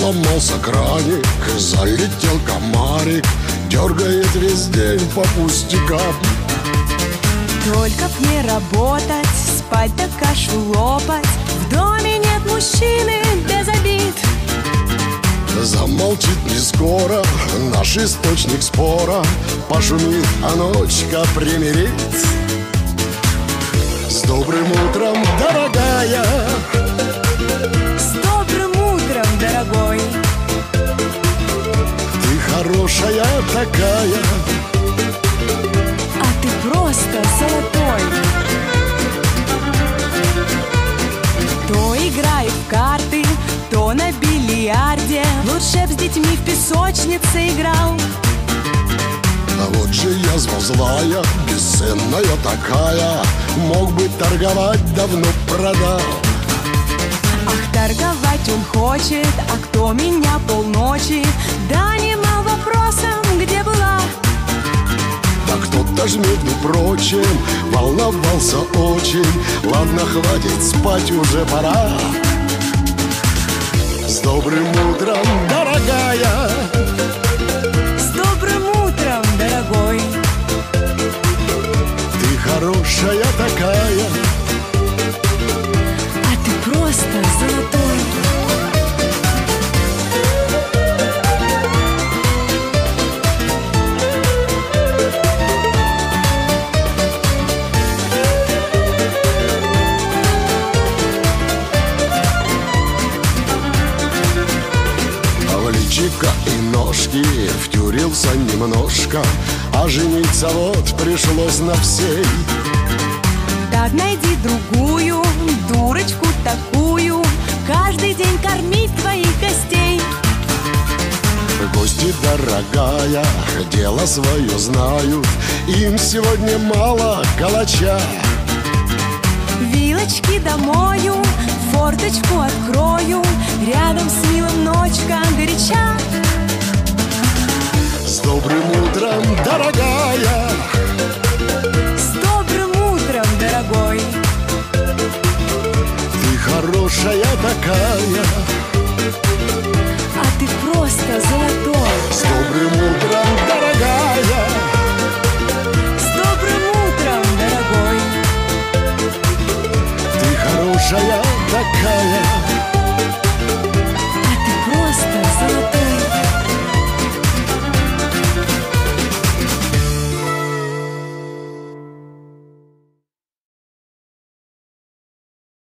Сломался краник, залетел комарик, дергает весь день по пустякам. Только б не работать, спать да кашу лопать. В доме нет мужчины без обид. Замолчит не скоро наш источник спора, пошумит, а ночка примирит. С добрым утром, дорогая! С добрым утром, дорогой! Ты хорошая такая, а ты просто золотой. То играет в карты, то на бильярде. Лучше б с детьми в песочнице играл. а вот же язва злая, бесценная такая, мог бы торговать, давно продал. Ах, торговать он хочет, а кто меня полночи донимал вопросом, где была? Да кто-то ж, между прочим, волновался очень. Ладно, хватит, спать уже пора. С добрым утром, дорогая! С добрым утром, дорогой! Ты хорошая такая, а ты просто золотой. личико и ножки втюрился немножко, а жениться вот пришлось на всей. Так найди другую, дурочку такую, каждый день кормить твоих гостей. Гости, дорогая, дело свое знают, им сегодня мало калача. Вилочки домою, форточку открою, рядом с милым ночка горяча. С добрым утром, дорогая! С добрым утром, дорогой! Ты хорошая такая,